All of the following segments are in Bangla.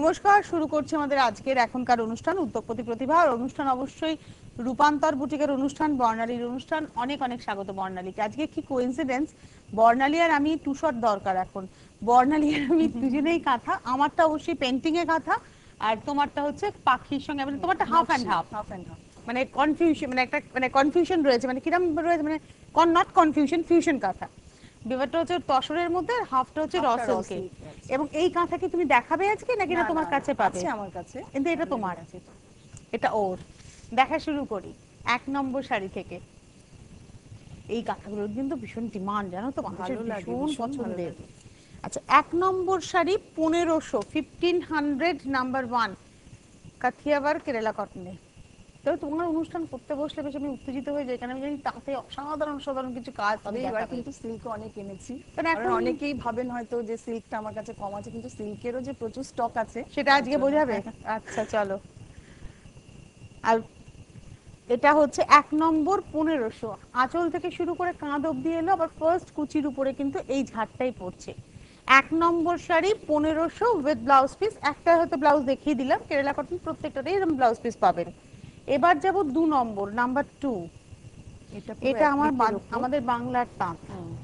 নমস্কার, শুরু করছি আমাদের আজকের এখনকার অনুষ্ঠান উদ্যোগপতি প্রতিভা। আর অনুষ্ঠান অবশ্যই রূপান্তর বুটিকের অনুষ্ঠান, বর্ণালীর অনুষ্ঠান। অনেক অনেক স্বাগত বর্ণালীকে। আজকে কি কোইন্সিডেন্স, বর্ণালী আর আমি টু শট দরকার এখন। বর্ণালী আর আমি দুজনেই কাঁথা, আমারটা অবশ্যই পেন্টিং এ কাঁথা, আর তোমারটা হচ্ছে পাখির সঙ্গে, মানে তোমারটা হাফ অ্যান্ড হাফ। মানে কনফিউশন, মানে একটা মানে কনফিউশন রয়েছে, মানে কিরম রয়েছে, মানে নট কনফিউশন, ফিউশন কাঁথা। ব্যাপারটা হচ্ছে তসরের মধ্যে, হাফটা হচ্ছে র সিল্কে। এবং এই কাঁথা কি তুমি দেখাবে আজকে নাকি না তোমার কাছে পাবে? আছে আমার কাছে, কিন্তু এটা তোমার আছে, এটা ওর। দেখা শুরু করি 1 নম্বর শাড়ি থেকে। এই কাঁথাগুলোর কিন্তু ভীষণ ডিমান্ড, জানো তো, মানুষের ভীষণ পছন্দের। আচ্ছা, 1 নম্বর শাড়ি 1500, 1500 নাম্বার 1 কাথিয়াবার কেরালা কটনে। তো তোমার অনুষ্ঠান করতে বসলে বেশ আমি উত্তেজিত হয়ে যাই, কারণ আমি জানি তাতে অসাধারণ অসাধারণ কিছু কাজ। তবে এবার কিন্তু সিল্ক অনেক এনেছি, কারণ অনেকেই ভাবেন হয়তো যে সিল্কটা আমার কাছে কম আছে, কিন্তু সিল্কেরও যে প্রচুর স্টক আছে সেটা আজকে বোঝাবে। আচ্ছা চলো। আর এটা হচ্ছে 1 নম্বর 1500, আঁচল থেকে শুরু করে কাঁধ অবধি এলো, আবার ফার্স্ট কুচির উপরে কিন্তু এই ঝাড়টাই পড়ছে। 1 নম্বর শাড়ি 1500 উইথ ব্লাউজ পিস। একটা হয়তো ব্লাউজ দেখিয়ে দিলাম, কেরালা কটন প্রত্যেকটাতেই এরকম ব্লাউজ পিস পাবেন। এবার যাব 2 নম্বর, নাম্বার 2। এটা আমাদের বাংলার তাঁত,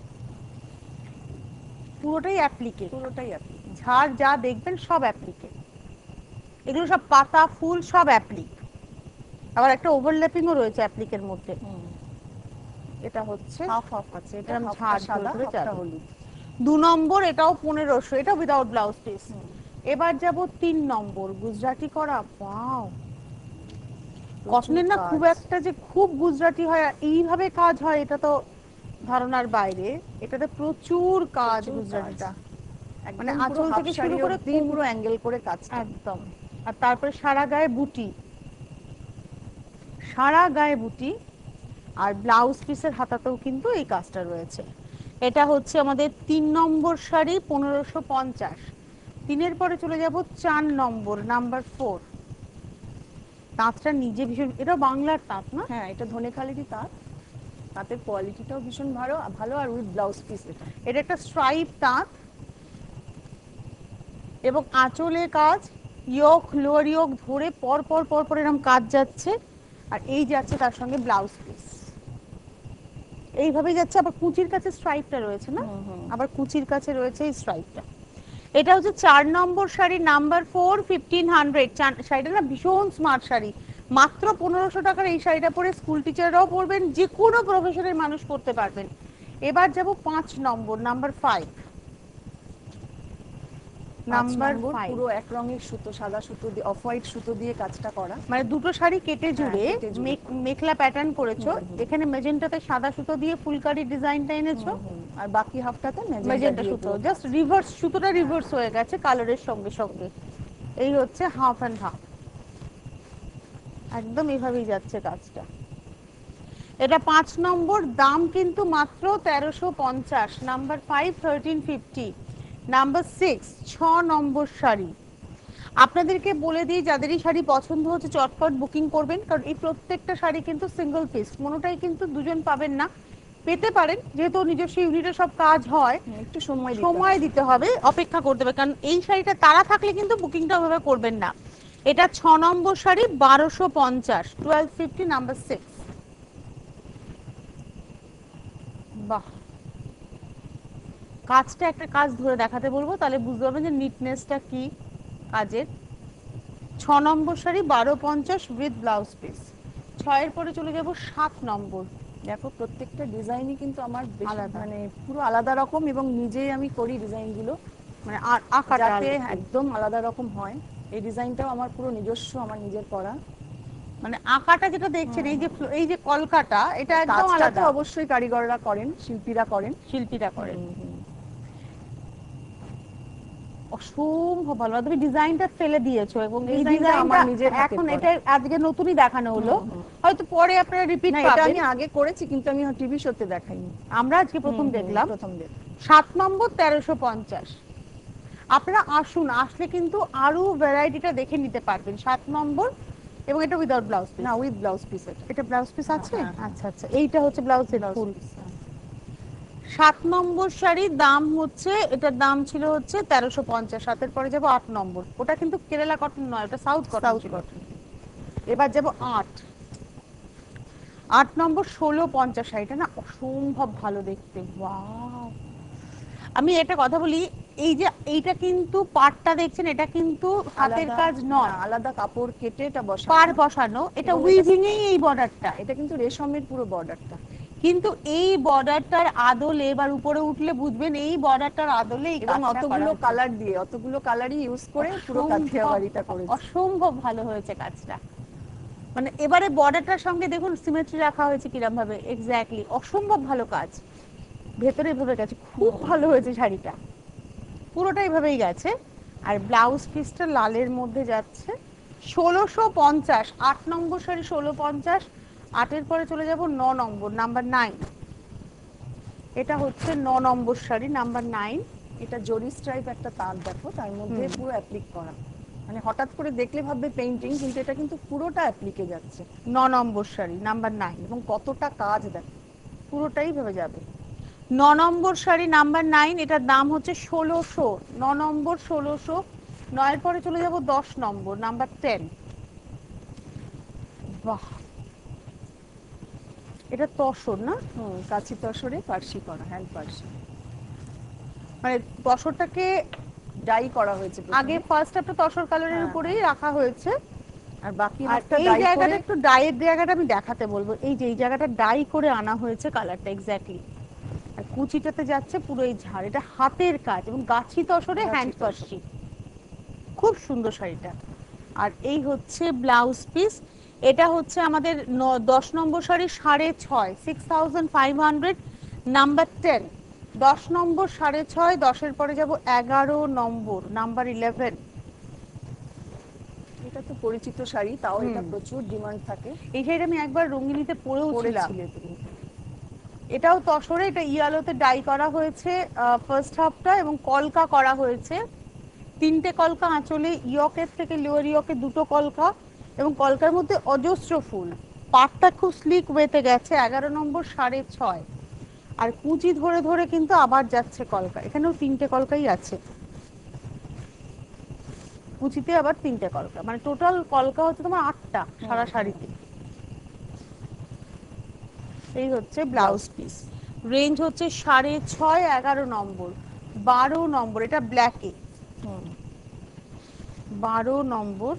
পুরোটাই অ্যাপ্লিকে, ঝাড় যা দেখবেন সব অ্যাপ্লিকে। এগুলো সব পাতা ফুল সব অ্যাপ্লিক, আবার একটা ওভারল্যাপিংও রয়েছে অ্যাপ্লিকের মধ্যে। এটা হচ্ছে হাফ হাফ আছে, এটা ঝাড় সাদা, ধরে হাফটা হলুদ। 2 নম্বর, এটাও 1500, এটা উইদাউট ব্লাউজ পিস। এবার যাব 3 নম্বর, গুজরাটি করা। ওয়াও, কটনের না খুব একটা যে খুব গুজরাটি হয় এইভাবে কাজ হয় এটা তো ধারণার বাইরে। এটাতে প্রচুর কাজ গুজরাটিটা, মানে আঁচল থেকে শুরু করে পুরো অ্যাঙ্গেল করে কাজ একদম। আর তারপরে সারা গায়ে বুটি, সারা গায়ে বুটি, আর ব্লাউজ পিসের হাতাতেও কিন্তু এই কাজটা রয়েছে। এটা হচ্ছে আমাদের 3 নম্বর শাড়ি 1550। 3-এর পরে চলে যাব 4 নম্বর, নাম্বার 4। তাঁতটা নিজে ভীষণ, এটা বাংলার তাঁত না? হ্যাঁ, এটা ধনেখালিরই তাঁত। তাঁতের কোয়ালিটিটাও ভীষণ ভালো ভালো আর উইথ ব্লাউজ পিস। এটা একটা স্ট্রাইপ তাঁত এবং আঁচলে কাজ, ইয়োক লোয়ার ইয়োক ধরে পর পর পর পর এরকম কাজ যাচ্ছে, আর এই যাচ্ছে তার সঙ্গে ব্লাউজ পিস, এইভাবেই যাচ্ছে। আবার কুচির কাছে স্ট্রাইপটা রয়েছে না, আবার কুচির কাছে রয়েছে এই স্ট্রাইপটা। এটা হচ্ছে 4 নম্বর শাড়ি, নাম্বার 4, 1500। শাড়িটা না ভীষণ স্মার্ট শাড়ি, মাত্র 1500 টাকার এই শাড়িটা পরে স্কুল টিচাররাও পরবেন, যে কোনো প্রফেশনের মানুষ পরতে পারবেন। এবার যাব 5 নম্বর, নাম্বার 5। নাম্বার 5 পুরো এক রঙের সুতো, সাদা সুতো দিয়ে, অফ হোয়াইট সুতো দিয়ে কাজটা করা, মানে দুটো শাড়ি কেটে জুড়ে মেখলা প্যাটার্ন করেছো। এখানে মেজেন্টাতে সাদা সুতো দিয়ে ফুলকারি ডিজাইনটা এনেছো, আর বাকি হাফটাতে মেজেন্টা সুতো, জাস্ট রিভার্স, সুতোটা রিভার্স হয়ে গেছে কালারের সঙ্গে সঙ্গে। এই হচ্ছে হাফ অ্যান্ড হাফ, একদম এইভাবেই যাচ্ছে কাজটা। এটা 5 নম্বর, দাম কিন্তু মাত্র 1350। নাম্বার 5 1350। নাম্বার 6 6 নম্বর শাড়ি। আপনাদেরকে বলে দিই, যাদেরই শাড়ি পছন্দ হচ্ছে চটপট বুকিং করবেন, কারণ এই প্রত্যেকটা শাড়ি কিন্তু সিঙ্গেল পিস, কোনোটাই কিন্তু দুজন পাবেন না। পেতে পারেন, যেহেতু নিজস্ব ইউনিটে সব কাজ হয়, একটু সময় দিতে হবে, অপেক্ষা করতে হবে, কারণ এই শাড়িটা তারা থাকলে কিন্তু বুকিংটা ওভাবে করবেন না। এটা 6 নম্বর শাড়ি 1250, 1250, নাম্বার 6। বাহ, কাজটা একটা কাজ ধরে দেখাতে বলবো, তাহলে বুঝতে পারবেন যে নিটনেসটা কি কাজের। 6 নম্বর শাড়ি 1250 উইথ ব্লাউজ পিস। 6-এর পরে চলে যাব 7 নম্বর। দেখো প্রত্যেকটা ডিজাইনই কিন্তু আমার মানে পুরো আলাদা রকম, এবং নিজেই আমি করি ডিজাইনগুলো, মানে আঁকাটা একদম আলাদা রকম হয়। এই ডিজাইনটাও আমার পুরো নিজস্ব, আমার নিজের করা। মানে আঁকাটা যেটা দেখছেন, এই যে কলকাটা, এটা একদম আলাদা। অবশ্যই কারিগররা করেন, শিল্পীরা করেন। অসম্ভব ভালো, তুমি ডিজাইনটা ফেলে দিয়েছো, এবং এই ডিজাইনটা এখন এটা আজকে নতুনই দেখানো হলো, হয়তো পরে আপনারা রিপিট পাবেন। এটা আমি আগে করেছি, কিন্তু আমি টিভি শোতে দেখাইনি, আমরা আজকে প্রথম দেখলাম। 7 নম্বর 1350। আপনারা আসুন, আসলে কিন্তু আরো ভ্যারাইটিটা দেখে নিতে পারবেন। 7 নম্বর, এবং এটা উইদাউট ব্লাউজ পিস, না উইথ ব্লাউজ পিস। এটা ব্লাউজ পিস আছে। আচ্ছা আচ্ছা, এইটা হচ্ছে ব্লাউজের ফুল। 7 নম্বর শাড়ির দাম হচ্ছে, এটার দাম ছিল হচ্ছে 1350। সাতের পরে যাব 8 নম্বর। ওটা কিন্তু কেরালা কটন নয়, ওটা সাউথ কটন ছিল। এবার যাব 8 নম্বর 1650 শাড়িটা না অসম্ভব ভালো দেখতে। ওয়াও, আমি একটা কথা বলি, এই যে এইটা কিন্তু পাটটা দেখছেন, এটা কিন্তু হাতের কাজ নয়, আলাদা কাপড় কেটে এটা বসানো, পার বসানো। এটা উইভিং এই এই বর্ডারটা, এটা কিন্তু রেশমের পুরো বর্ডারটা। কিন্তু এই বর্ডারটার আদলে এবার উপরে উঠলে বুঝবেন, এই বর্ডারটার আদলে এবং অতগুলো কালার দিয়ে, অতগুলো কালারই ইউজ করে পুরো কাঠিয়াবাড়িটা করেছে। অসম্ভব ভালো হয়েছে কাজটা। মানে এবারে বর্ডারটার সঙ্গে দেখুন সিমেট্রি রাখা হয়েছে কিরম ভাবে, এক্স্যাক্টলি অসম্ভব ভালো কাজ। ভেতরে এভাবে গেছে, খুব ভালো হয়েছে শাড়িটা, পুরোটা এইভাবেই গেছে। আর ব্লাউজ পিসটা লালের মধ্যে যাচ্ছে 1650। 8 নম্বর শাড়ি 1650। 8-এর পরে চলে যাব 9 নম্বর, নাম্বার 9। এটা হচ্ছে 9 নম্বর শাড়ি, নাম্বার 9। এটা জরি স্ট্রাইপ একটা তার দেখো, তার মধ্যে পুরো অ্যাপ্লিক করা, মানে হঠাৎ করে দেখলে ভাববে পেইন্টিং, কিন্তু এটা কিন্তু পুরোটা অ্যাপ্লিকে যাচ্ছে। 9 নম্বর শাড়ি, নাম্বার 9। এবং কতটা কাজ দেখো, পুরোটাই ভেবে যাবে। 9 নম্বর শাড়ি, নাম্বার 9। এটার দাম হচ্ছে 1600। 9 নম্বর 1600। 9-এর পরে চলে যাব 10 নম্বর, নাম্বার 10। বাহ, এটা তসর না? কাঁচি তসরে পার্সি করা, হ্যান্ড পার্সি, মানে তসরটাকে ডাই করা হয়েছে আগে ফার্স্ট একটা তসর কালারের উপরেই রাখা হয়েছে, আর বাকি একটা এই জায়গাটা একটু ডাইয়ের জায়গাটা আমি দেখাতে বলবো। এই যে এই জায়গাটা ডাই করে আনা হয়েছে কালারটা, এক্স্যাক্টলি। আর কুচিটাতে যাচ্ছে পুরো এই ঝাড়, এটা হাতের কাজ এবং গাছি তসরে হ্যান্ড পার্সি, খুব সুন্দর শাড়িটা। আর এই হচ্ছে ব্লাউজ পিস। এটা হচ্ছে আমাদের 10 নম্বর শাড়ি 6.5, 6500, নাম্বার 10। 10 নম্বর 6.5। 10-এর পরে যাব 11 নম্বর, নাম্বার 11। এটা তো পরিচিত শাড়ি, তাও এটা প্রচুর ডিমান্ড থাকে। এই শাড়িটা আমি একবার রঙ্গিনীতে পরেও ছিলাম। এটাও তসরে, এটা ইয়ালোতে ডাই করা হয়েছে ফার্স্ট হাফটা, এবং কলকা করা হয়েছে 3টে কলকা আঁচলে, ইয়কের থেকে লোয়ার ইয়কে 2টো কলকা, এবং কলকার মধ্যে অজস্র ফুল। পাটটা খুব স্লিক ওয়েতে গেছে। 11 নম্বর 6.5। আর কুচি ধরে ধরে কিন্তু আবার যাচ্ছে কলকা, এখানেও 3টে কলকাই আছে, কুচিতে আবার 3টে কলকা, মানে টোটাল কলকা হচ্ছে তোমার 8টা সারা শাড়িতে। এই হচ্ছে ব্লাউজ পিস। রেঞ্জ হচ্ছে 6.5, 11 নম্বর, 12 নম্বর। এটা ব্ল্যাকে 12 নম্বর,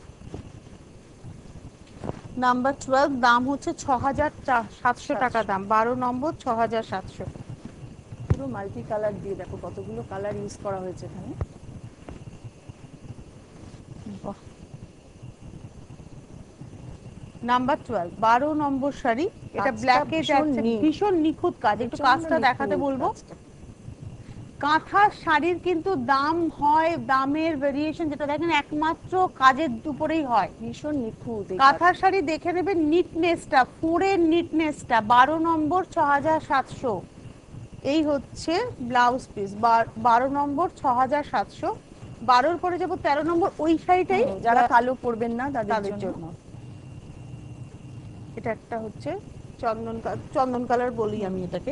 নাম্বার 12। দাম হচ্ছে 6700 টাকা দাম। 12 নম্বর 6700। পুরো মাল্টি কালার দিয়ে দেখো কতগুলো কালার ইউজ করা হয়েছে এখানে। নাম্বার 12, 12 নম্বর শাড়ি। এটা ব্ল্যাকে যাচ্ছে, ভীষণ নিখুঁত কাজ। একটু কাজটা দেখাতে বলবো। কাঁথা শাড়ির কিন্তু দাম হয়, দামের ভেরিয়েশন যেটা দেখেন একমাত্র কাজের উপরেই হয়, ভীষণ নিখুঁত। কাঁথা শাড়ি দেখে নেবেন নিটনেসটা, ফোরের নিটনেসটা। 12 নম্বর 6700। এই হচ্ছে ব্লাউজ পিস, 12 নম্বর 6700। 12-এর পরে যাবো 13 নম্বর, ওই শাড়িটাই যারা কালো পরবেন না তাদের জন্য। এটা একটা হচ্ছে চন্দন কালার বলি আমি এটাকে,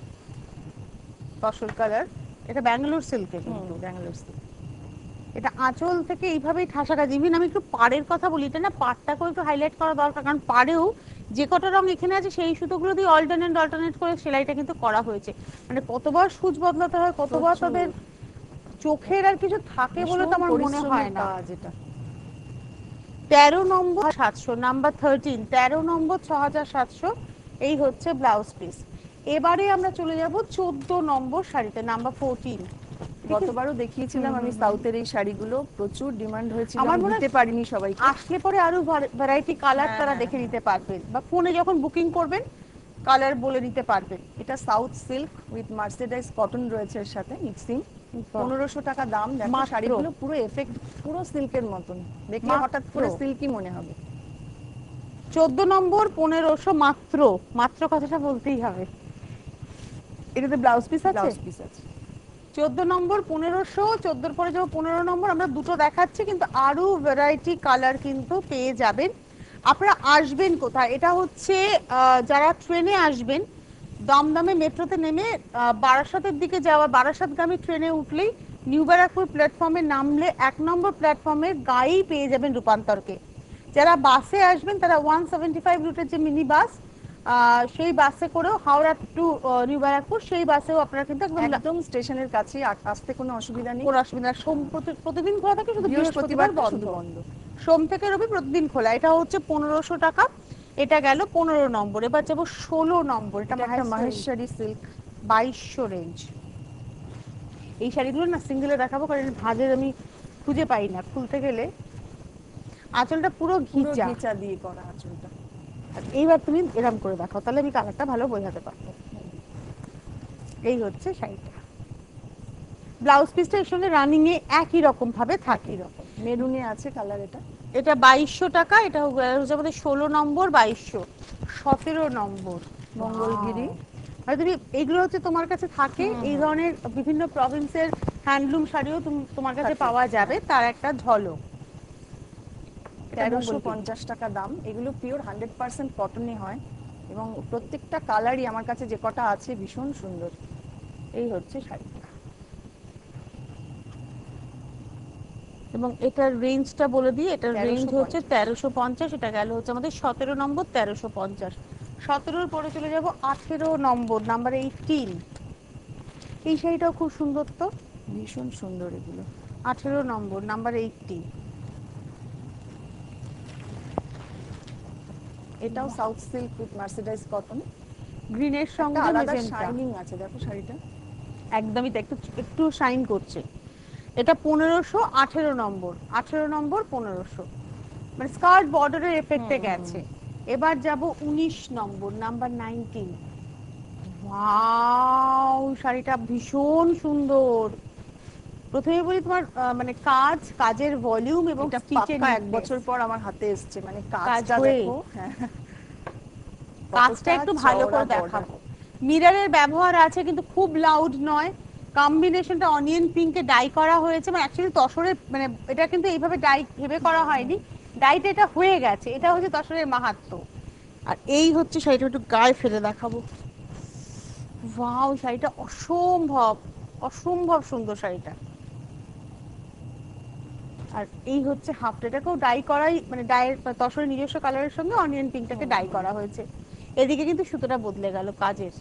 তসর কালার। এটা ব্যাঙ্গালোর সিল্কের, কিন্তু ব্যাঙ্গালোর সিল্ক। এটা আঁচল থেকে এইভাবেই ঠাসা কাজ। ইভিন আমি একটু পাড়ের কথা বলি, এটা না পাড়টাকেও একটু হাইলাইট করা দরকার, কারণ পাড়েও যে কটা রং এখানে আছে সেই সুতোগুলো দিয়ে অল্টারনেট করে সেলাইটা কিন্তু করা হয়েছে। মানে কতবার সুচ বদলাতে হয়, কতবার তাদের চোখের আর কিছু থাকে বলে তো আমার মনে হয় না। যেটা 13 নম্বর 700, নাম্বার 13। 13 নম্বর 6700। এই হচ্ছে ব্লাউজ পিস। এবারে আমরা চলে যাব 14 নম্বর শাড়িতে, নাম্বার 14। গতবারও দেখিয়েছিলাম আমি সাউথের এই শাড়িগুলো, প্রচুর ডিমান্ড হয়েছিল, আমি দিতে পারিনি সবাইকে। আসলে পরে আরো ভ্যারাইটি কালার তারা দেখে নিতে পারবেন, বা ফোনে যখন বুকিং করবেন কালার বলে দিতে পারবেন। এটা south silk with mercerise cotton রয়েছে এর সাথে মিক্সিং। 1500 টাকা দাম। দেখো শাড়িগুলো পুরো এফেক্ট পুরো সিল্কের মতন, দেখলে হঠাৎ করে সিল্কই মনে হবে। 14 নম্বর 1500 মাত্র। মাত্র কথাটা বলতেই হবে। এটাতে ব্লাউজ পিস আছে, ব্লাউজ পিস আছে। 14 নম্বর 1500। 14-এর পরে যাবো 15 নম্বর। আমরা দুটো দেখাচ্ছি, কিন্তু আরো ভ্যারাইটি কালার কিন্তু পেয়ে যাবেন। আপনারা আসবেন কোথায়? এটা হচ্ছে যারা ট্রেনে আসবেন, দমদমে মেট্রোতে নেমে বারাসাতের দিকে যাওয়া, বারাসাতগামী ট্রেনে উঠলেই নিউ ব্যারাকপুর প্ল্যাটফর্মে নামলে 1 নম্বর প্ল্যাটফর্মের গায়েই পেয়ে যাবেন রূপান্তরকে। যারা বাসে আসবেন তারা 175 রুটের যে মিনি বাস, সেই বাসে করেও হাওড়া টু নিউ ব্যারাকপুর, সেই বাসেও আপনারা কিন্তু একদম স্টেশনের কাছে আসতে কোনো অসুবিধা নেই। কোনো অসুবিধা না। প্রতিদিন খোলা থাকে, শুধু বৃহস্পতিবার বন্ধ। সোম থেকে রবি প্রতিদিন খোলা। এটা হচ্ছে 1500 টাকা। এটা গেল 15 নম্বর। এবার যাবো 16 নম্বর। এটা একটা মাহেশ্বরী সিল্ক 2200 রেঞ্জ। এই শাড়িগুলো না সিঙ্গেলে দেখাবো, কারণ ভাঁজের আমি খুঁজে পাই না। খুলতে গেলে আঁচলটা পুরো ঘিচা দিয়ে করা আঁচলটা। এইবার তুমি এরকম করে দেখাও, তাহলে আমি কালারটা ভালো বোঝাতে পারবো। এই হচ্ছে শাড়িটা। ব্লাউজ পিসটা এর সঙ্গে রানিং এ একই রকম ভাবে থাকে। এরকম মেরুনে আছে কালার। এটা 2200 টাকা। এটা হচ্ছে আমাদের 16 নম্বর, 2200, 17 নম্বর মঙ্গলগিরি। আর তুমি এইগুলো হচ্ছে তোমার কাছে থাকে, এই ধরনের বিভিন্ন প্রভিন্সের হ্যান্ডলুম শাড়িও তোমার কাছে পাওয়া যাবে, তার একটা ঝলক। 1350 টাকা দাম। এগুলো পিওর 100% কটনে হয় এবং প্রত্যেকটা কালারই আমার কাছে যে কটা আছে ভীষণ সুন্দর। এই হচ্ছে শাড়িটা। এবং এটার রেঞ্জটা বলে দিই, এটার রেঞ্জ হচ্ছে 1350। এটা গেল হচ্ছে আমাদের 17 নম্বর, 1350। 17-র পরে চলে যাব 18 নম্বর, নাম্বার 18। এই শাড়িটাও খুব সুন্দর, তো ভীষণ সুন্দর এগুলো। 18 নম্বর, নাম্বার 80। এটাও south silk with mercerise cotton. গ্রিনের সঙ্গে আলাদা শাইনিং আছে, দেখো শাড়িটা একদমই তো একটু শাইন করছে। এটা 1500, 18 নম্বর, 18 নম্বর 1500, মানে স্কার্ট বর্ডারের এফেক্টে গেছে। এবার যাব 19 নম্বর, নাম্বার 19। ওয়াও, শাড়িটা ভীষণ সুন্দর। প্রথমে বলি তোমার মানে কাজের ভলিউম এবং স্টিচের 1 বছর পর আমার হাতে এসেছে, মানে কাজটা দেখো। কাজটা একটু ভালো করে দেখাবো। মিররের ব্যবহার আছে, কিন্তু খুব লাউড নয়। কম্বিনেশনটা অনিয়ন পিঙ্কে ডাই করা হয়েছে, মানে অ্যাকচুয়ালি তসরের, মানে এটা কিন্তু এইভাবে ডাই ভেবে করা হয়নি, ডাইটা এটা হয়ে গেছে। এটা হচ্ছে তসরের মাহাত্ম্য। আর এই হচ্ছে শাড়িটা, একটু গায়ে ফেলে দেখাবো। ওয়াও, শাড়িটা অসম্ভব অসম্ভব সুন্দর শাড়িটা। আর এই হচ্ছে হাফটা। এটাকেও ডাই করাই, মানে ডাইয়ের তসরের নিজস্ব কালারের সঙ্গে অনিয়ন পিঙ্কটাকে ডাই করা হয়েছে। এদিকে কিন্তু সুতোটা বদলে গেল কাজের।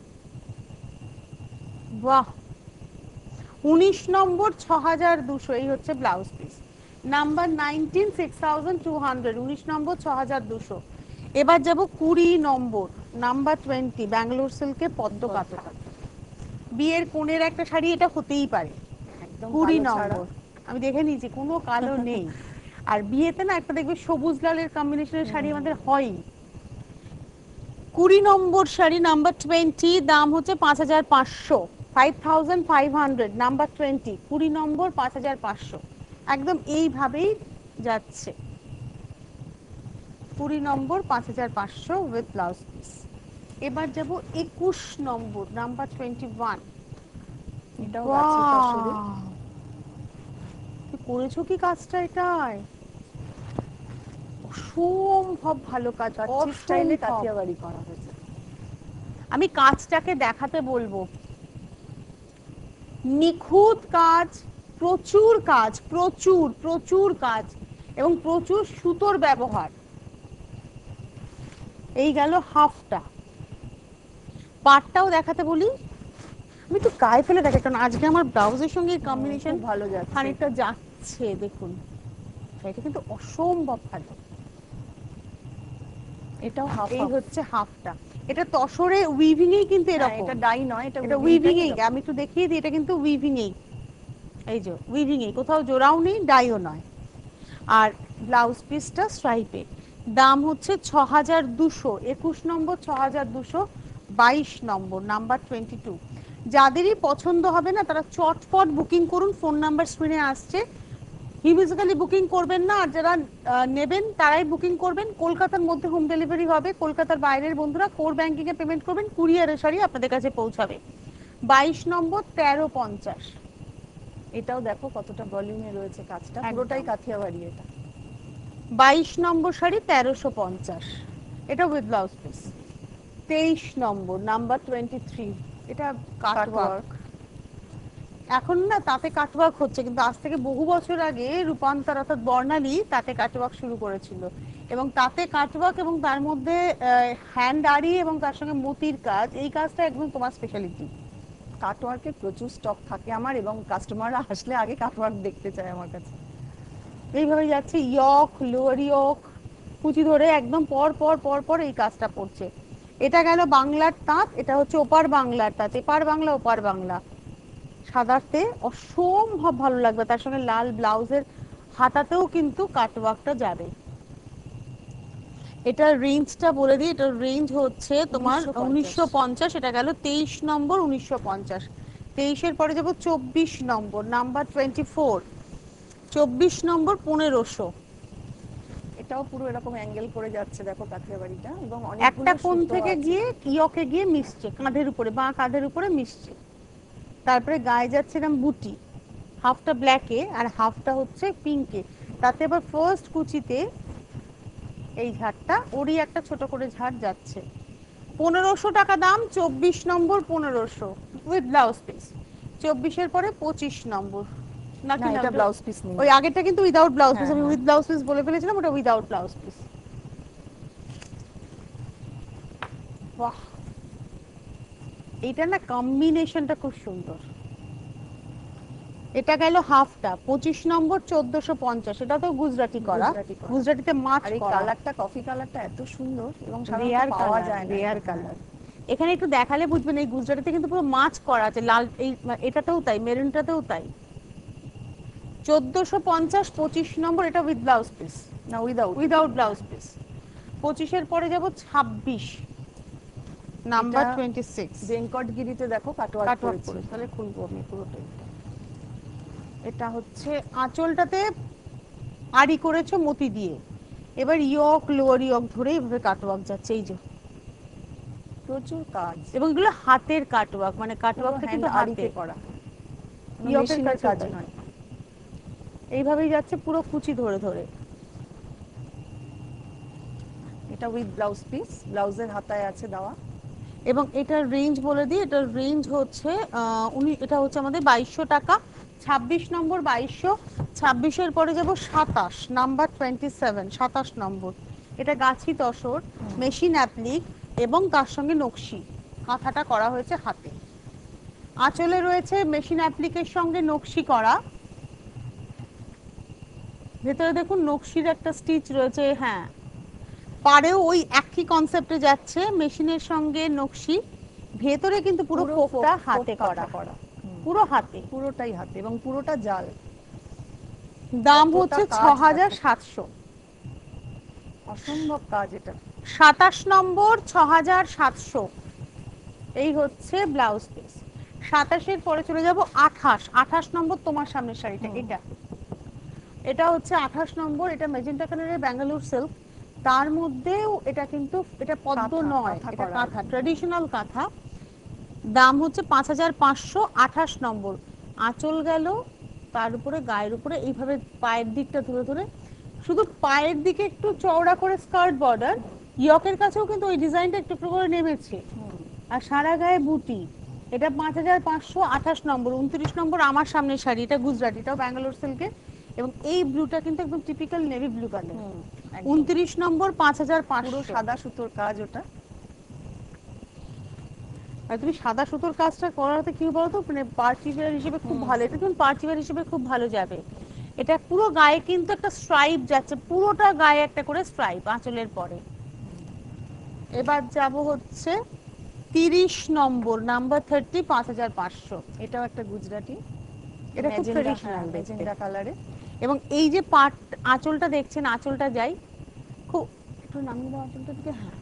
বাহ। 19 নম্বর 6200। এই হচ্ছে ব্লাউজ পিস। নাম্বার 19 6200। 19 নম্বর 6200। এবার যাব 20 নম্বর, নাম্বার 20, ব্যাঙ্গালোর সিল্কে পদ্ম কাঁথা। বিয়ের কোণের একটা শাড়ি এটা হতেই পারে। 20 নম্বর, আমি দেখে নিয়েছি কোনো কালো নেই। আর বিয়েতে না একটা দেখবে সবুজ লালের কম্বিনেশনের শাড়ি আমাদের হয়। 20 নম্বর শাড়ি, নাম্বার 20, দাম হচ্ছে 5500, 5500, নাম্বার 20, 20 নম্বর 5500। একদম এইভাবেই যাচ্ছে। 20 নম্বর 5500 উইথ ব্লাউজ পিস। এবার যাব 21 নম্বর, নাম্বার 21। এটাও আছে তসরে। কি করেছো কি কাজটা, এটাই অসম্ভব ভালো কাজ, স্টাইলে কাঠিয়াবাড়ি করা হয়েছে। আমি কাজটাকে দেখাতে বলবো, নিখুঁত কাজ, প্রচুর কাজ, প্রচুর প্রচুর কাজ এবং প্রচুর সুতোর ব্যবহার। এই গেল হাফটা। পাটটাও দেখাতে বলি, আমি একটু গায়ে ফেলে দেখে, কারণ আজকে আমার ব্লাউজের সঙ্গে কম্বিনেশন ভালো যাচ্ছে, খানিকটা যাচ্ছে। দেখুন এটা কিন্তু অসম্ভব ভালো। এটাও হাফ। এই হচ্ছে হাফটা। এটা তসরে উইভিং এই, কিন্তু এরকম, এটা ডাই নয়, এটা উইভিং এই। আমি একটু দেখিয়ে দিই, এটা কিন্তু উইভিং এই। এই যে উইভিং এই, কোথাও জোড়াও নেই, ডাইও নয়। আর ব্লাউজ পিসটা স্ট্রাইপে। দাম হচ্ছে 6200। 21 নম্বর 6200। 22 নম্বর, নাম্বার 22। যাদেরই পছন্দ হবে না তারা চটপট বুকিং করুন, ফোন নাম্বার স্ক্রিনে আসছে। হিউম্যানিক্যালি বুকিং করবেন না, আর যারা নেবেন তারাই বুকিং করবেন। কলকাতার মধ্যে হোম ডেলিভারি হবে, কলকাতার বাইরের বন্ধুরা কোর ব্যাংকিং এ পেমেন্ট করবেন, কুরিয়ারের শাড়ি আপনাদের কাছে পৌঁছাবে। 22 নম্বর 1350। এটাও দেখো কতটা ভলিউমে রয়েছে কাজটা, পুরোটাই কাঠিয়াবাড়ি। এটা 22 নম্বর শাড়ি 1350। এটা উইথ ব্লাউজ পিস। 23 নম্বর নাম্বার 23, এটা কাটওয়ার্ক। এখন না তাতে কাটওয়ার্ক হচ্ছে, কিন্তু আজ থেকে বহু বছর আগে রূপান্তর অর্থাৎ বর্ণালী তাতে কাটওয়ার্ক শুরু করেছিল, এবং তাতে কাটওয়ার্ক এবং তার মধ্যে হ্যান্ড আরি এবং তার সঙ্গে মতির কাজ, এই কাজটা একদম তোমার স্পেশালিটি। কাটওয়ার্কের প্রচুর স্টক থাকে আমার, এবং কাস্টমাররা আসলে আগে কাটওয়ার্ক দেখতে চায় আমার কাছে। এইভাবে যাচ্ছে ইয়ক, লোয়ার ইয়ক, কুচি ধরে একদম পর পর পর পর এই কাজটা পড়ছে। এটা গেল বাংলার তাঁত, এটা হচ্ছে ওপার বাংলার তাঁত, এপার বাংলা ওপার বাংলা। সাদাতে অসম্ভব ভালো লাগবে, তার সঙ্গে লাল ব্লাউজের হাতাতেও কিন্তু কাটওয়ার্কটা যাবে। এটার রেঞ্জটা বলে দিই, এটার রেঞ্জ হচ্ছে তোমার 1950, এটা গেল 23 নম্বর 1950। 23-এর পরে যাব 24 নম্বর নাম্বার 24, 24 নম্বর 1500। এটাও পুরো এরকম অ্যাঙ্গেল করে যাচ্ছে, দেখো কাঁথিয়া বাড়িটা, এবং একটা কোণ থেকে গিয়ে ইয়কে গিয়ে মিশছে কাঁধের উপরে, বা কাঁধের উপরে মিশছে। তারপরে গায়ে যাচ্ছে এরকম বুটি, হাফটা ব্ল্যাকে আর হাফটা হচ্ছে পিঙ্কে। তাতে আবার ফার্স্ট কুচিতে এই ঝাড়টা, ওরই একটা ছোট করে ঝাড় যাচ্ছে। 1500 টাকা দাম, 24 নম্বর 1500 উইথ ব্লাউজ পিস। 24-এর পরে 25 নম্বর, নাকি এটা ব্লাউজ পিস নেই, ওই আগেরটা কিন্তু উইদাউট ব্লাউজ পিস, আমি হ্যাঁ। উইথ ব্লাউজ পিস বলে ফেলেছিলাম, ওটা উইদাউট ব্লাউজ পিস। বাহ, এইটা না কম্বিনেশনটা খুব সুন্দর। এটা গেল হাফটা, 25 নম্বর 1450, এটা তো গুজরাটি করা, গুজরাটিতে মাছ আর এই করা। কালারটা, কফি কালারটা এত সুন্দর, এবং রেয়ার সাধারণত পাওয়া যায় না, রেয়ার কালার। এখানে একটু দেখালে বুঝবেন, এই গুজরাটিতে কিন্তু পুরো মাছ করা আছে, লাল, এই এটাতেও তাই, মেরুনটাতেও তাই। 1450, 25 নম্বর, এটা উইথ ব্লাউজ পিস, না উইদাউট উইদাউট ব্লাউজ পিস। 25-এর পরে যাব 26 নাম্বার 26, ভেঙ্কটগিরিতে দেখো কাটওয়ার্ক কাটওয়ার্ক করে, তাহলে খুলবো আমি পুরোটাই। এটা হচ্ছে আঁচলটাতে আড়ি করেছো মতি দিয়ে, এবার ইয়ক লোয়ার ইয়ক ধরে এইভাবে কাটওয়ার্ক যাচ্ছে, এই যে প্রচুর কাজ, এবং এগুলো হাতের কাটওয়ার্ক, মানে কাটওয়ার্কটা কিন্তু হাতে করা, ইয়কের কাজ নয়। এইভাবেই যাচ্ছে পুরো কুচি ধরে ধরে। এটা উইথ ব্লাউজ পিস, ব্লাউজের হাতায় আছে দেওয়া। এবং এটার রেঞ্জ বলে দিই, এটার রেঞ্জ হচ্ছে এটা হচ্ছে আমাদের 2200 টাকা। 26 নম্বর 2200, 26-এর পরে যাব 27 নাম্বার 27, 27 নম্বর। এটা গাছি তসর, মেশিন অ্যাপ্লিক এবং তার সঙ্গে নকশি, কাঁথাটা করা হয়েছে হাতে। আঁচলে রয়েছে মেশিন অ্যাপ্লিকের সঙ্গে নকশি করা, ভেতরে দেখুন নকশির একটা স্টিচ রয়েছে, হ্যাঁ। পাড়েও ওই একই কনসেপ্টে যাচ্ছে, মেশিনের সঙ্গে নকশি, ভেতরে কিন্তু পুরো ফোকটা হাতে করা, পুরো হাতে, পুরোটাই হাতে, এবং পুরোটা জাল। দাম হচ্ছে 6700, অসম্ভব কাজ এটা। 27 নম্বর 6700, এই হচ্ছে ব্লাউজ পিস। 27-এর পরে চলে যাব 28, 28 নম্বর তোমার সামনের শাড়িটা, এটা হচ্ছে 28 নম্বর, এটা মেজেন্টা কালারের ব্যাঙ্গালোর সিল্ক, তার মধ্যেও এটা কিন্তু এটা পদ্ম নয়, এটা কাঁথা, ট্র্যাডিশনাল কাঁথা। দাম হচ্ছে 5500, 28 নম্বর। আঁচল গেল, তার উপরে গায়ের উপরে এইভাবে পায়ের দিকটা ধরে ধরে, শুধু পায়ের দিকে একটু চওড়া করে স্কার্ট বর্ডার, ইয়কের কাছেও কিন্তু ওই ডিজাইনটা একটু একটু করে নেমেছে, আর সারা গায়ে বুটি। এটা 5500, 28 নম্বর। 29 নম্বর আমার সামনের শাড়ি, এটা গুজরাটি, এটাও ব্যাঙ্গালোর সিল্কের, এবং এই ব্লুটা কিন্তু একদম টিপিক্যাল নেভি ব্লু কালার। 29 নম্বর 5500, সাদা সুতোর কাজ ওটা। আর তুমি সাদা সুতোর কাজটা করাতে কি বলতো, মানে পার্টি ওয়্যার হিসেবে খুব ভালো, এটা তুমি পার্টি ওয়্যার হিসেবে খুব ভালো যাবে। এটা পুরো গায়ে কিন্তু একটা স্ট্রাইপ যাচ্ছে, পুরোটা গায়ে একটা করে স্ট্রাইপ আঁচলের পরে। এবার যাব হচ্ছে 30 নম্বর নাম্বার 30, 5500। এটাও একটা গুজরাটি, এটা খুব ট্র্যাডিশনাল মেজেন্টা কালারে। এবং এই যে পাট আঁচলটা দেখছেন, আঁচলটা যাই খুব একটু নামিয়ে দাও আঁচলটা দিকে, হ্যাঁ,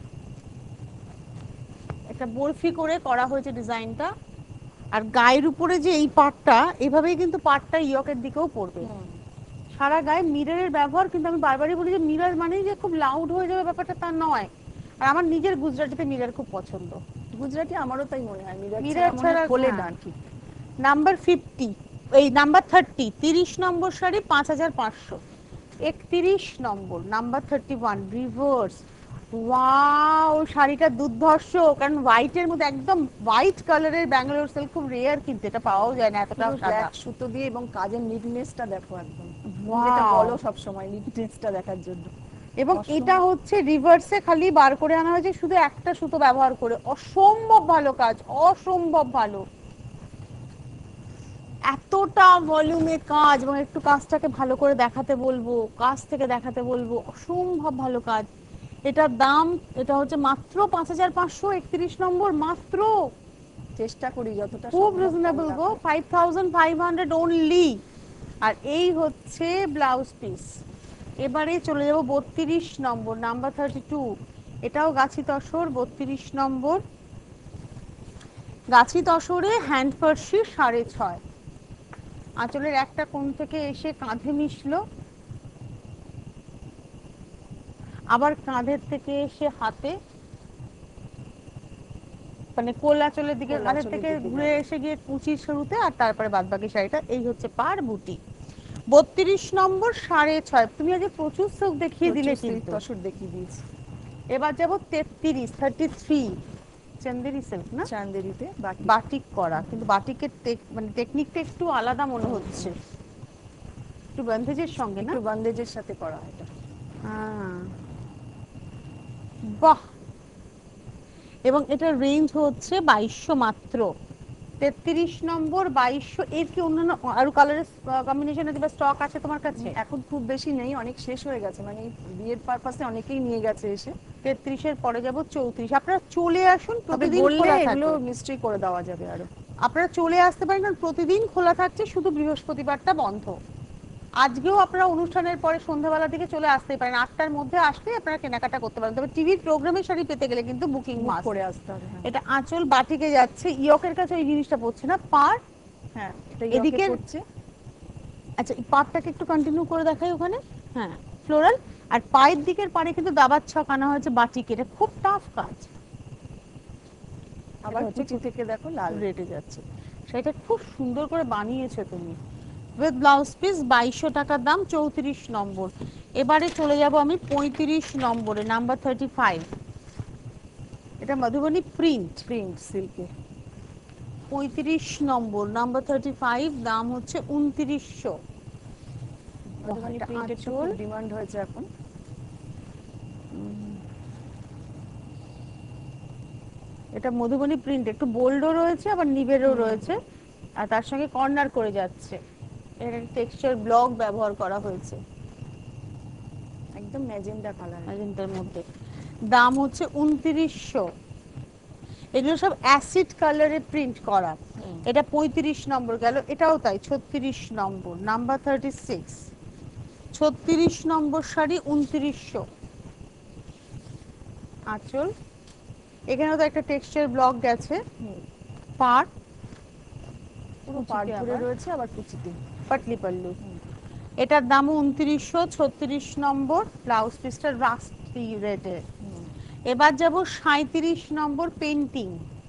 একটা বরফি করে করা হয়েছে ডিজাইনটা। আর গায়ের উপরে যে এই পাটটা, এইভাবেই কিন্তু পাটটা ইয়কের দিকেও পড়বে, সারা গায়ে মিররের ব্যবহার। কিন্তু আমি বারবারই বলি যে মিরর মানেই যে খুব লাউড হয়ে যাবে ব্যাপারটা তা নয়। আর আমার নিজের গুজরাটিতে মিরর খুব পছন্দ, গুজরাটি আমারও তাই মনে হয়, মিরর ছাড়া খোলে না ঠিক। নাম্বার 50, এই নাম্বার 30, 30 নম্বর শাড়ি 5500। 31 নম্বর নাম্বার 31, রিভার্স, ওয়াও, শাড়িটা দুর্ধর্ষ, কারণ হোয়াইটের মধ্যে একদম হোয়াইট কালারের ব্যাঙ্গালোর সিল্ক খুব রেয়ার, কিন্তু এটা পাওয়াও যায় না এতটা পুরো সাদা। ব্ল্যাক সুতো দিয়ে এবং কাজের নিটনেসটা দেখো একদম, Wow! যেটা বলো সব সময় নিটনেসটা দেখার জন্য। এবং অসম্ভব। এটা হচ্ছে রিভার্সে খালি বার করে আনা হয়েছে শুধু একটা সুতো ব্যবহার করে, অসম্ভব ভালো কাজ, অসম্ভব ভালো, এতটা ভলিউমে কাজ। এবং একটু কাজটাকে ভালো করে দেখাতে বলবো, কাজ থেকে দেখাতে বলবো, অসম্ভব ভালো কাজ। এটার দাম, এটা হচ্ছে মাত্র 5531 নম্বর, মাত্র। চেষ্টা করি যতটা খুব সম্ভব রিজনেবল কম গো, রাখার। 5500 অনলি। আর এই হচ্ছে ব্লাউজ পিস। এবারে চলে যাব 32 নম্বর, নাম্বার 32। এটাও গাছি তসর, 32 নম্বর। গাছি তসরে হ্যান্ড পার্সি 6.5। আঁচলের একটা কোণ থেকে এসে কাঁধে মিশলো, আবার কাঁধের থেকে এসে হাতে, মানে কোল আঁচলের দিকে, কোল কাঁধের আঁচলের থেকে দিকে ঘুরে যাবে। এসে গিয়ে কুচির শুরুতে, আর তারপরে বাদবাকি শাড়িটা। এই হচ্ছে পার বুটি। 32 নম্বর 6.5। তুমি আগে প্রচুর সিল্ক দেখিয়ে দিলে প্রচুর সিল্ক কিন্তু। তসর দেখিয়ে দিয়েছি। এবার যাব 33 চন্দেরি সিল্ক না, চান্দেরিতে বাকি বাটিক করা, কিন্তু বাটিকের মানে টেকনিকটা একটু আলাদা মনে হচ্ছে, একটু বন্ধেজের সঙ্গে না। একটু বন্দেজের সাথে করা এটা। বাহ। এবং এটা রেঞ্জ হচ্ছে 2200 মাত্র। 33 নম্বর 2200। এর কি অন্যান্য আরো কালারের কম্বিনেশনে দিবা স্টক আছে তোমার কাছে? এখন খুব বেশি নেই, অনেক শেষ হয়ে গেছে, মানে বিয়ের পারপাসে অনেকেই নিয়ে গেছে এসে। 33 এর পরে যাব 34। আপনারা চলে আসুন, তবে প্রতিদিন বললে খোলা এগুলো থাকে। নিশ্চয়ই করে দেওয়া যাবে আরো। আপনারা চলে আসতে পারেন, কারণ প্রতিদিন খোলা থাকছে, শুধু বৃহস্পতিবারটা বন্ধ। আজকেও আপনারা অনুষ্ঠানের পরে সন্ধ্যাবেলা দিকে চলে আসতেই পারেন, 8টার মধ্যে আসলে আপনারা কেনাকাটা করতে পারেন। তবে টিভির প্রোগ্রামের শাড়ি পেতে গেলে কিন্তু বুকিং বুক মাস্ট। করে আসতে হবে। হ্যাঁ, এটা আঁচল বাটিকে যাচ্ছে, ইয়কের কাছে ওই জিনিসটা পড়ছে না, পার। হ্যাঁ এটা এদিকে এদিকে পড়ছে। আচ্ছা, এই পাড়টাকে একটু কন্টিনিউ করে দেখাই ওখানে। হ্যাঁ, ফ্লোরাল। আর পায়ের দিকের পাড়ে কিন্তু দাবার ছক আনা হয়েছে বাটিক। এটা খুব টাফ কাজ। আবার কুচি থেকে দেখো লাল রেটে যাচ্ছে, সেটা খুব সুন্দর করে বানিয়েছো তুমি। উইথ ব্লাউজ পিস 2200 টাকা দাম, 34 নম্বর। এবারে চলে যাব আমি 35 নম্বরে, নাম্বার 35। এটা মধুবনী প্রিন্ট প্রিন্ট সিল্কে। 35 নম্বর, নাম্বার 35, দাম হচ্ছে 2900। মধুবনী প্রিন্টের খুব ডিমান্ড হয়েছে এখন। এটা মধুবনী প্রিন্ট, একটু বোল্ডও রয়েছে আবার নিবেরও রয়েছে, আর তার সঙ্গে কর্নার করে যাচ্ছে। এর টেক্সচার ব্লক ব্যবহার করা হয়েছে, একদম ম্যাজেন্ডা কালার ম্যাজেন্টার মধ্যে। দাম হচ্ছে 2900। এগুলো সব অ্যাসিড কালারে প্রিন্ট করা। এটা 35 নম্বর গেল। এটাও তাই, 36 নম্বর, নাম্বার 36। 36 নম্বর শাড়ি 2900। আঁচল, এখানেও তো একটা টেক্সচার ব্লক গেছে। পাড় পুরো পাড় ধরে রয়েছে, আবার কুচিতে পাটলি পাল্লু। এটার দামও 2900। 36 নম্বর, ব্লাউজ পিসটা রাস্টি রেডে। এবার যাব 37 নম্বর, পেন্টিং,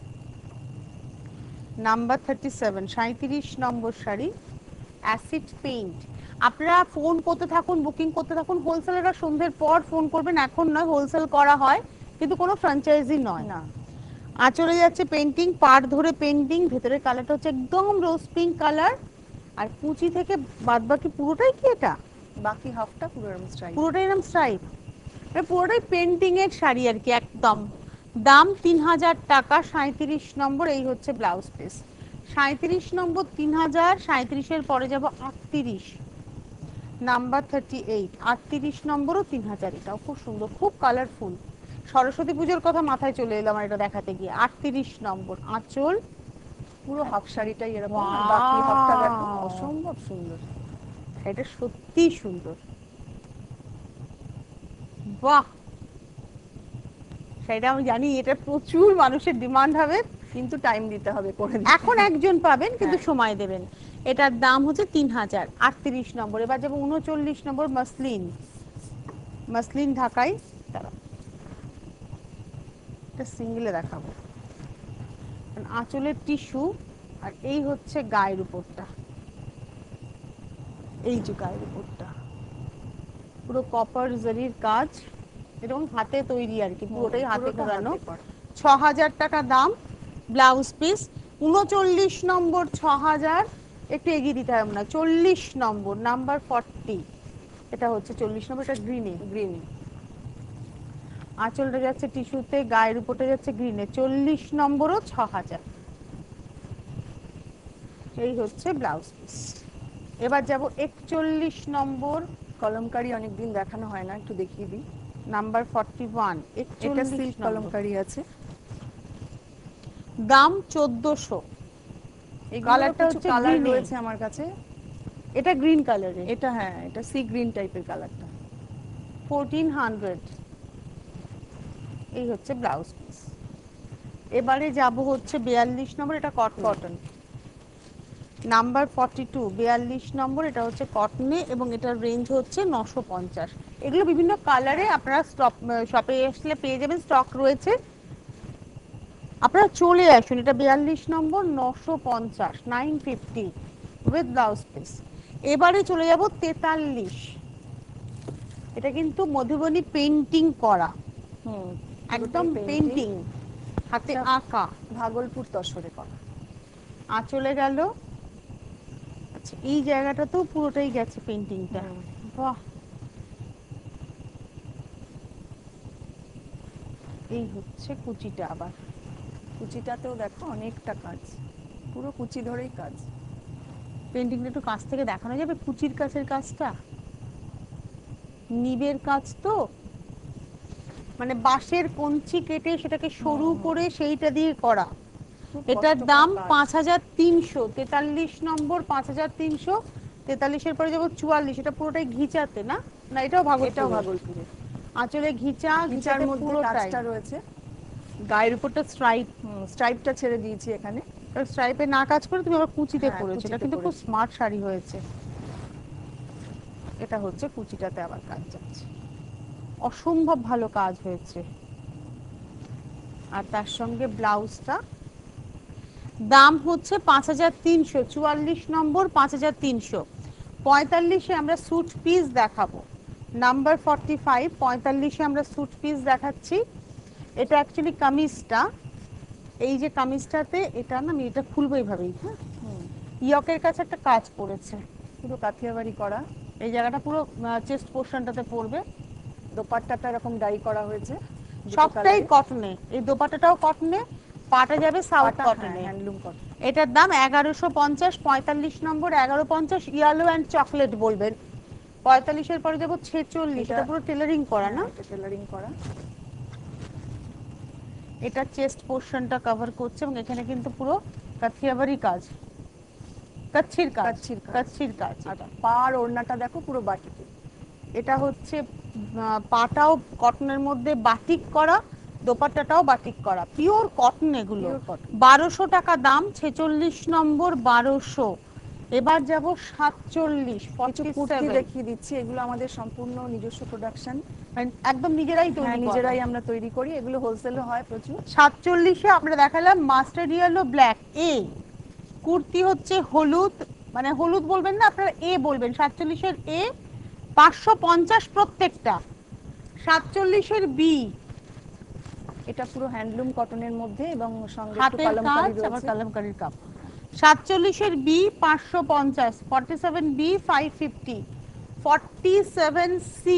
নাম্বার 37। 37 নম্বর শাড়ি, অ্যাসিড পেইন্ট। আপনারা ফোন করতে থাকুন, বুকিং করতে থাকুন। হোলসেলাররা সন্ধ্যের পর ফোন করবেন, এখন নয়। হোলসেল করা হয় কিন্তু কোনো ফ্র্যাঞ্চাইজি নয় না। চলে যাচ্ছে পেন্টিং, পাড় ধরে পেন্টিং। ভেতরের কালারটা হচ্ছে একদম রোজ পিঙ্ক কালার, আর কুচি থেকে বাদবাকি পুরোটাই কি এটা, বাকি হাফটা পুরো এরকম স্ট্রাইপ, পুরোটাই এরকম স্ট্রাইপ, পুরোটাই পেন্টিং এর শাড়ি আর কি একদম। দাম 3000 টাকা। 37 নম্বর, এই হচ্ছে ব্লাউজ পিস। 37 নম্বর 3000। 37 এর পরে যাব 38, নাম্বার 38। 38 নম্বরও 3000। এটাও খুব সুন্দর, খুব কালারফুল। সরস্বতী পুজোর কথা মাথায় চলে এলো আমার এটা দেখাতে গিয়ে। 38 নম্বর, আঁচল পুরো হাফ শাড়িটাই এরকম, আর বাকি হাফটা দেখো অসম্ভব সুন্দর। এটা সত্যি সুন্দর, বাহ। সেটা আমি জানি, এটা প্রচুর মানুষের ডিমান্ড হবে, কিন্তু টাইম দিতে হবে করে দিতে। এখন একজন পাবেন, কিন্তু সময় দেবেন। এটার দাম হচ্ছে 3000। 38 নম্বর। এবার যাবো 39 নম্বর, মাসলিন। মাসলিন ঢাকাই, এটা সিঙ্গেলে দেখাবো, আঁচলের টিস্যু। আর এই হচ্ছে গায়ের উপরটা, এই যে গায়ের উপরটা পুরো কপার জারির কাজ, এরকম হাতে তৈরি আর কি, পুরোটাই হাতে পুরোটা করানো। হাতে করা। 6000 টাকা দাম ব্লাউজ পিস। 39 নম্বর 6000, একটু এগিয়ে দিতে হবে না, 40 নম্বর নাম্বার 40, এটা হচ্ছে 40 নম্বর, এটা গ্রিনে। গ্রিন। আঁচলটা যাচ্ছে টিস্যুতে, গায়ের উপরটা যাচ্ছে গ্রিনে। 40 নম্বরও 6000। এই হচ্ছে ব্লাউজ পিস। এবার যাব 41 নম্বর, কলমকারি অনেকদিন দেখানো হয় না, একটু দেখিয়ে দিই। নাম্বার 41। এটা 41 সিল্ক নম্বর, কলমকারি আছে। দাম 1400। কালারটা হচ্ছে কালার green এ। রয়েছে আমার কাছে। এটা গ্রিন কালারে, এটা হ্যাঁ, এটা সি গ্রিন টাইপের কালারটা। 1400। এই হচ্ছে ব্লাউজ পিস। এবারে যাব হচ্ছে 42 নম্বর, এটা কটন। নাম্বার 42, 42 নম্বর, এটা হচ্ছে কটনে এবং এটার রেঞ্জ হচ্ছে 950। এগুলো বিভিন্ন কালারে আপনারা শপে আসলে পেয়ে যাবেন, স্টক রয়েছে, আপনারা চলে আসুন। এটা 42 নম্বর, 950, 950 উইথ ব্লাউজ পিস। এবারে চলে যাব 43। এটা কিন্তু মধুবনী পেইন্টিং করা, একদম পেইন্টিং, হাতে আঁকা, ভাগলপুর তসরে করা। চলে গেল। আচ্ছা, এই জায়গাটাতেও পুরোটাই গেছে পেইন্টিংটা। বাহ, এই হচ্ছে কুচিটা। আবার কুচিটাতেও দেখো অনেকটা কাজ, পুরো কুচি ধরেই কাজ। পেইন্টিংটা একটু কাছ থেকে দেখানো যাবে? কুচির কাছের কাজটা নিবের কাজ তো, মানে বাঁশের কঞ্চি কেটে সেটাকে সরু করে সেইটা দিয়ে করা। এটার দাম 5300। 43 নম্বর 5300। 43 এর পরে যাবো 44, এটা পুরোটাই ঘিচাতে না, না এটাও ভাগলপুরে। আঁচলে ঘিচা, ঘিচার মধ্যে পুরোটাই কাজটা রয়েছে। গায়ের উপরটা স্ট্রাইপ, স্ট্রাইপটা ছেড়ে দিয়েছি এখানে। স্ট্রাইপে না কাজ করে তুমি আবার কুচিতে হ্যাঁ, করেছো, এটা কুচিতে কিন্তু খুব করেছি। স্মার্ট শাড়ি হয়েছে। এটা হচ্ছে কুচিটাতে আবার কাজ যাচ্ছে, অসম্ভব ভালো কাজ হয়েছে। আর তার সঙ্গে ব্লাউজটা দাম হচ্ছে 5300। 44 নম্বর 5300। 45-এ আমরা স্যুট পিস দেখাবো, নাম্বার 45। 45-এ আমরা স্যুট পিস দেখাচ্ছি। এটা অ্যাকচুয়ালি কামিজটা, এই যে কামিজটাতে এটা না, আমি এটা খুলবো এইভাবেই। হ্যাঁ, ইয়কের কাছে একটা কাজ পড়েছে, পুরো কাথিয়াবাড়ি করা। এই জায়গাটা পুরো চেস্ট পোরশনটাতে পড়বে। দোপাট্টাটা এরকম ডাই করা হয়েছে, সবটাই কটনে, এই দোপাট্টাটাও কটনে, পাটা যাবে সাউথ কটনে, হ্যান্ডলুম কটন। এটার দাম 1150। 45 নম্বর 1150, ইয়েলো অ্যান্ড চকলেট বলবেন। 45 এর পরে যাবো 46, এটা পুরো টেলারিং করা না, এটা টেলারিং করা। এটা চেস্ট পোরশনটা কভার করছে এবং এখানে কিন্তু পুরো কাথিয়াবাড়ি কাজ, কাচ্ছির কাজ, কাচ্ছির কাজ। আর পার ওড়নাটা দেখো পুরো বাটিক। এটা হচ্ছে পাটাও কটনের মধ্যে বাটিক করা, দোপাট্টাটাও বাটিক করা, পিওর কটন এগুলো। 1200 টাকা দাম। 46 নম্বর 1200। এবার যাব 47। কিছু কুর্তি দেখিয়ে দিচ্ছি, এগুলো আমাদের সম্পূর্ণ নিজস্ব প্রোডাকশন, একদম নিজেরাই তৈরি, নিজেরাই আমরা তৈরি করি, এগুলো হোলসেলে হয় প্রচুর। 47-এ আমরা দেখালাম মাস্টার ইয়েলো ব্ল্যাক এ, কুর্তি হচ্ছে হলুদ, মানে হলুদ বলবেন না আপনারা, এ বলবেন। 47-এর এ 550 প্রত্যেকটা। 47-এর বি, এটা পুরো হ্যান্ডলুম কটনের মধ্যে এবং সঙ্গে একটু হাতের কলমকারি কাজ, আবার রয়েছে। কলমকারির কাপ। 47-এর বি 550, 47 বি 550, 47 সি,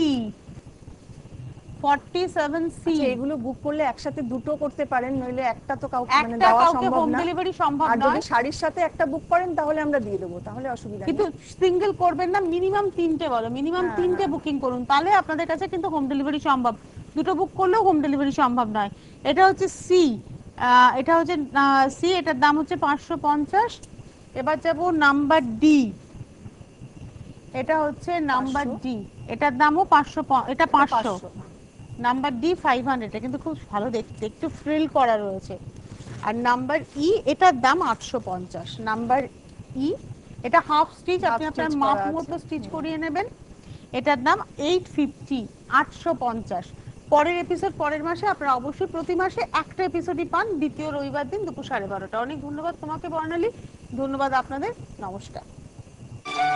47 সি। এগুলো বুক করলে একসাথে দুটো করতে পারেন, নইলে একটা তো কাউকে মানে একটা দেওয়া কাউকে সম্ভব হোম না। ডেলিভারি সম্ভব আর নয়, যদি শাড়ির সাথে একটা বুক করেন তাহলে আমরা দিয়ে দেবো, তাহলে অসুবিধা নেই। কিন্তু সিঙ্গেল করবেন না, মিনিমাম 3টে বলো, মিনিমাম 3টে বুকিং করুন, তাহলে আপনাদের কাছে কিন্তু হোম ডেলিভারি সম্ভব। দুটো বুক করলেও হোম ডেলিভারি সম্ভব নয়। এটা হচ্ছে সি, এটা হচ্ছে সি, এটার দাম হচ্ছে 550। এবার যাব নাম্বার ডি, এটা হচ্ছে নাম্বার ডি, এটার দামও 500, এটা 500। নাম্বার ডি 500, এটা কিন্তু খুব ভালো দেখতে, একটু ফ্রিল করা রয়েছে। আর নাম্বার ই, এটার দাম 850। নাম্বার ই, এটা হাফ স্টিচ, আপনি আপনার মাপ মতো স্টিচ করিয়ে নেবেন। এটার দাম 850, 850। পরের এপিসোড পরের মাসে, আপনারা অবশ্যই প্রতি মাসে একটা এপিসোডই পান, দ্বিতীয় রবিবার দিন দুপুর 12:30। অনেক ধন্যবাদ তোমাকে বর্ণালী, ধন্যবাদ আপনাদের, নমস্কার।